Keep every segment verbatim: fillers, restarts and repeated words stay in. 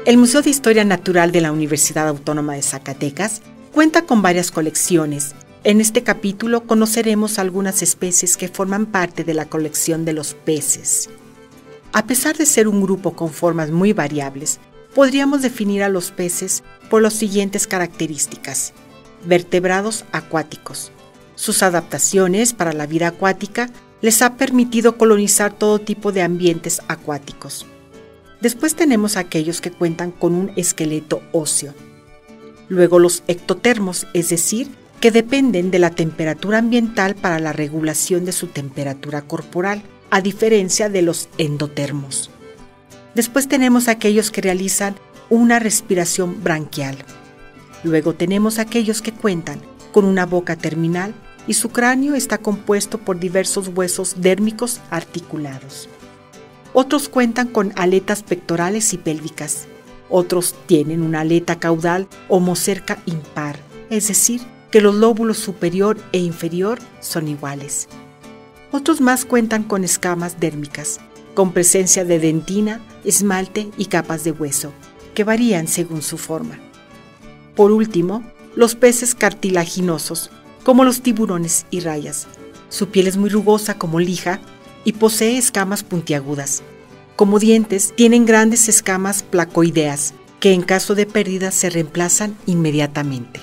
El Museo de Historia Natural de la Universidad Autónoma de Zacatecas cuenta con varias colecciones. En este capítulo conoceremos algunas especies que forman parte de la colección de los peces. A pesar de ser un grupo con formas muy variables, podríamos definir a los peces por las siguientes características. Vertebrados acuáticos. Sus adaptaciones para la vida acuática les ha permitido colonizar todo tipo de ambientes acuáticos. Después tenemos aquellos que cuentan con un esqueleto óseo. Luego los ectotermos, es decir, que dependen de la temperatura ambiental para la regulación de su temperatura corporal, a diferencia de los endotermos. Después tenemos aquellos que realizan una respiración branquial. Luego tenemos aquellos que cuentan con una boca terminal y su cráneo está compuesto por diversos huesos dérmicos articulados. Otros cuentan con aletas pectorales y pélvicas. Otros tienen una aleta caudal homocerca impar, es decir, que los lóbulos superior e inferior son iguales. Otros más cuentan con escamas dérmicas, con presencia de dentina, esmalte y capas de hueso, que varían según su forma. Por último, los peces cartilaginosos, como los tiburones y rayas. Su piel es muy rugosa como lija y posee escamas puntiagudas. Como dientes, tienen grandes escamas placoideas, que en caso de pérdida se reemplazan inmediatamente.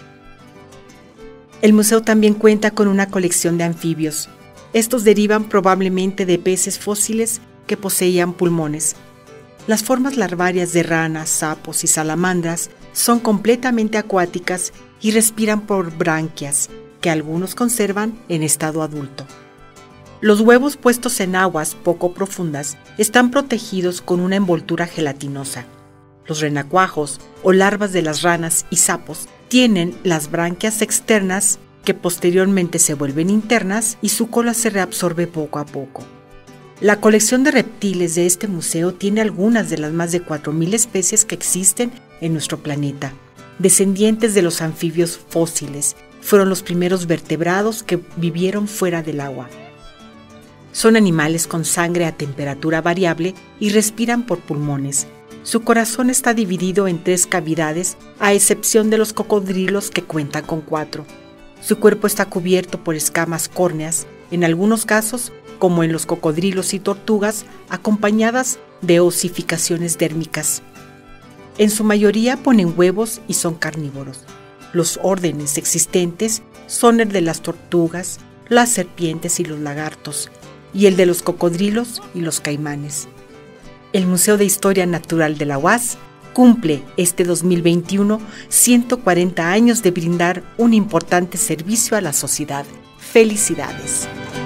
El museo también cuenta con una colección de anfibios. Estos derivan probablemente de peces fósiles que poseían pulmones. Las formas larvarias de ranas, sapos y salamandras son completamente acuáticas y respiran por branquias, que algunos conservan en estado adulto. Los huevos puestos en aguas poco profundas están protegidos con una envoltura gelatinosa. Los renacuajos o larvas de las ranas y sapos tienen las branquias externas que posteriormente se vuelven internas y su cola se reabsorbe poco a poco. La colección de reptiles de este museo tiene algunas de las más de cuatro mil especies que existen en nuestro planeta. Descendientes de los anfibios fósiles, fueron los primeros vertebrados que vivieron fuera del agua. Son animales con sangre a temperatura variable y respiran por pulmones. Su corazón está dividido en tres cavidades, a excepción de los cocodrilos que cuentan con cuatro. Su cuerpo está cubierto por escamas córneas, en algunos casos, como en los cocodrilos y tortugas, acompañadas de osificaciones dérmicas. En su mayoría ponen huevos y son carnívoros. Los órdenes existentes son el de las tortugas, las serpientes y los lagartos, y el de los cocodrilos y los caimanes. El Museo de Historia Natural de la U A S cumple este dos mil veintiuno ciento cuarenta años de brindar un importante servicio a la sociedad. ¡Felicidades!